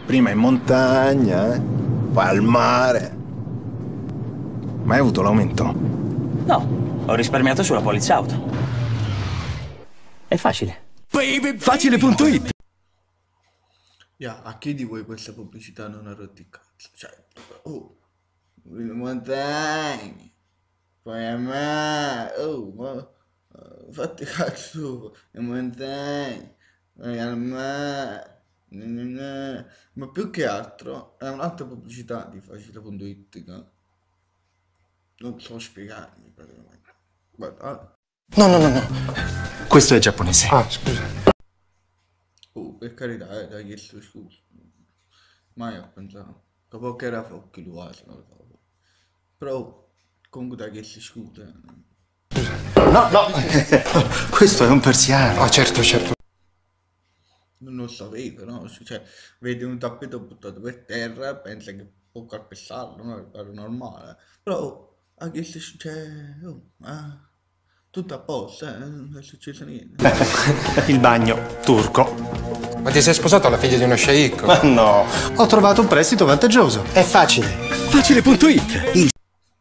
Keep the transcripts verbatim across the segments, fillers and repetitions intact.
Prima in montagna, eh? Poi al mare. Ma hai avuto l'aumento? No, ho risparmiato sulla polizza auto. È facile. Facile punto it. Yeah, a chi di voi questa pubblicità non ha rotto il cazzo? Cioè, oh, in montagna, poi al mare, oh, ma, uh, fatti cazzo, in montagna, poi al mare, na, na, na. Ma più che altro è un'altra pubblicità di facile punto it che non so spiegarmi praticamente. Guarda, ah, No, no, no, no. Questo è giapponese. Ah, scusa. oh, per carità, eh, dai, chiesto scusa. Mai ho pensato. Capo che era fuoco lui, non lo so. Però, comunque dai, chiesto scusa. No, no. Questo è un persiano. Ah, certo, certo. Non lo sapevo, no? Cioè, vede un tappeto buttato per terra, pensa che può calpestarlo, no? È normale. Però, ha chiesto, cioè, oh, ah, tutto a posto, eh? Non è successo niente. Il bagno turco. Ma ti sei sposato alla figlia di uno sceicco? Ma no. Ho trovato un prestito vantaggioso. È facile. Facile punto it. Il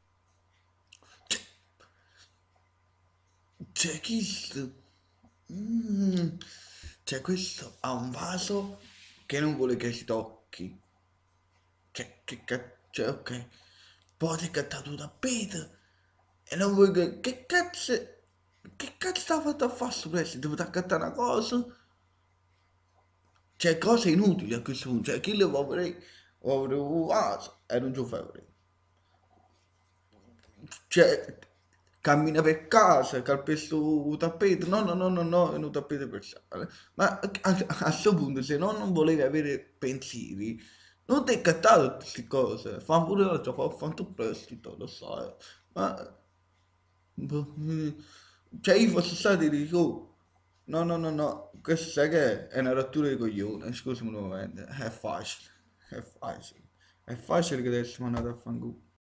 C'è questo. Mm, c'è questo ha un vaso che non vuole che si tocchi. Cioè, che cazzo. Cioè, ok. Poi è cattato da tappeto e non vuole che. Che cazzo. Che cazzo sta fatto a fare sto prestito? Devo accattare una cosa? Cioè, cose inutili a questo punto. Cioè, chi le vuole avere? Vuole avere un vaso e non ci fa avere. Cioè, cammina per casa, calpesta un tappeto, no, no, no, no, no, è un tappeto per sale. Ma a questo punto, se no non volevi avere pensieri, non ti hai cattato queste cose, fa pure la tua, fa fatto prestito, lo sai. Ma, boh, eh, cioè io fossi stato e dico, oh, no, no, no, no, questo sai che è una rottura di coglione, scusami un momento, è facile, è facile, è facile che adesso mi andate a fanculo.